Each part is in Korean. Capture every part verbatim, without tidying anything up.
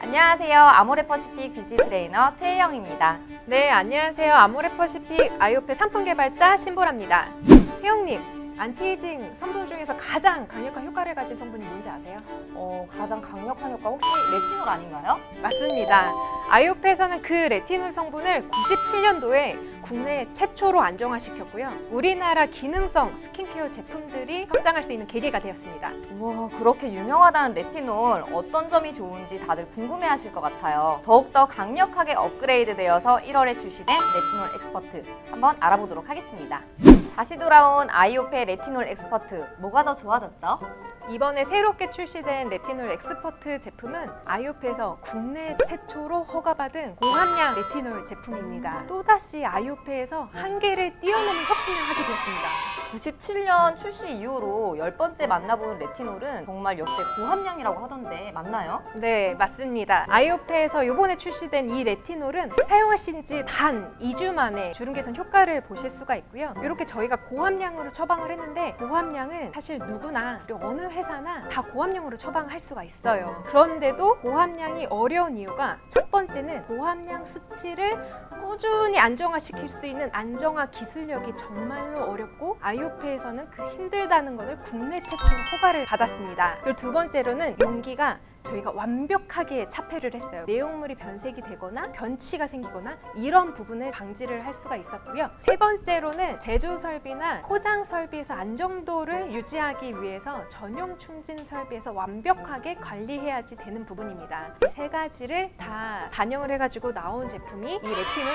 안녕하세요. 아모레퍼시픽 뷰티 트레이너 최혜영입니다. 네, 안녕하세요. 아모레퍼시픽 아이오페 상품 개발자 신보라입니다. 혜영님, 안티에이징 성분 중에서 가장 강력한 효과를 가진 성분이 뭔지 아세요? 어, 가장 강력한 효과 혹시 레티놀 아닌가요? 맞습니다. 아이오페에서는 그 레티놀 성분을 구십칠 년도에 국내 최초로 안정화시켰고요. 우리나라 기능성 스킨케어 제품들이 성장할 수 있는 계기가 되었습니다. 우와, 그렇게 유명하다는 레티놀 어떤 점이 좋은지 다들 궁금해하실 것 같아요. 더욱더 강력하게 업그레이드되어서 일월에 출시된 레티놀 엑스퍼트 한번 알아보도록 하겠습니다. 다시 돌아온 아이오페 레티놀 엑스퍼트, 뭐가 더 좋아졌죠? 이번에 새롭게 출시된 레티놀 엑스퍼트 제품은 아이오페에서 국내 최초로 허가받은 고함량 레티놀 제품입니다. 또다시 아이오페에서 한계를 뛰어넘은 혁신을 하게 되었습니다. 구십칠 년 출시 이후로 열 번째 만나보는 레티놀은 정말 역대 고함량이라고 하던데 맞나요? 네, 맞습니다. 아이오페에서 이번에 출시된 이 레티놀은 사용하신 지 단 이 주 만에 주름 개선 효과를 보실 수가 있고요. 이렇게 저희가 고함량으로 처방을 했는데 고함량은 사실 누구나 그리고 어느 회사나 다 고함량으로 처방할 수가 있어요. 그런데도 고함량이 어려운 이유가 첫 번째는 고함량 수치를 꾸준히 안정화시킬 수 있는 안정화 기술력이 정말로 어렵고 아이오페에서는 그 힘들다는 것을 국내 최초로 허가를 받았습니다. 그리고 두 번째로는 용기가 저희가 완벽하게 차폐를 했어요. 내용물이 변색이 되거나 변치가 생기거나 이런 부분을 방지를 할 수가 있었고요. 세 번째로는 제조 설비나 포장 설비에서 안정도를 유지하기 위해서 전용 충진 설비에서 완벽하게 관리해야지 되는 부분입니다. 이 세 가지를 다 반영을 해가지고 나온 제품이 이 레티놀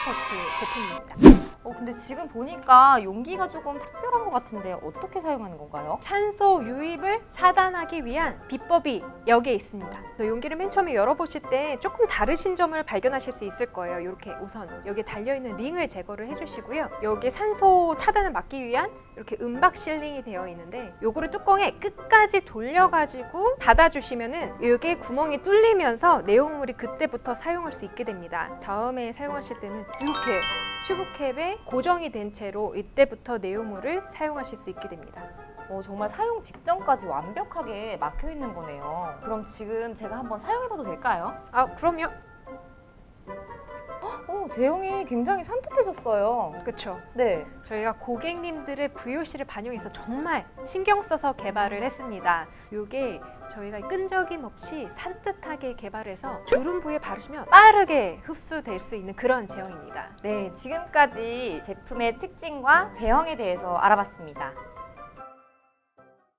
엑스퍼트 제품입니다. 어, 근데 지금 보니까 용기가 조금 특별한 것 같은데 어떻게 사용하는 건가요? 산소 유입을 차단하기 위한 비법이 여기에 있습니다. 용기를 맨 처음에 열어보실 때 조금 다르신 점을 발견하실 수 있을 거예요. 이렇게 우선 여기에 달려있는 링을 제거를 해주시고요. 여기에 산소 차단을 막기 위한 이렇게 음박 실링이 되어 있는데 요거를 뚜껑에 끝까지 돌려가지고 닫아주시면은 여기에 구멍이 뚫리면서 내용물이 그때부터 사용할 수 있게 됩니다. 다음에 사용하실 때는 이렇게 튜브캡에 고정이 된 채로 이때부터 내용물을 사용하실 수 있게 됩니다. 어, 정말 사용 직전까지 완벽하게 막혀 있는 거네요. 그럼 지금 제가 한번 사용해봐도 될까요? 아, 그럼요. 어, 제형이 굉장히 산뜻해졌어요. 그렇죠. 네. 저희가 고객님들의 브이오씨를 반영해서 정말 신경 써서 개발을 했습니다. 이게 저희가 끈적임 없이 산뜻하게 개발해서 주름 부위에 바르시면 빠르게 흡수될 수 있는 그런 제형입니다. 네, 지금까지 제품의 특징과 제형에 대해서 알아봤습니다.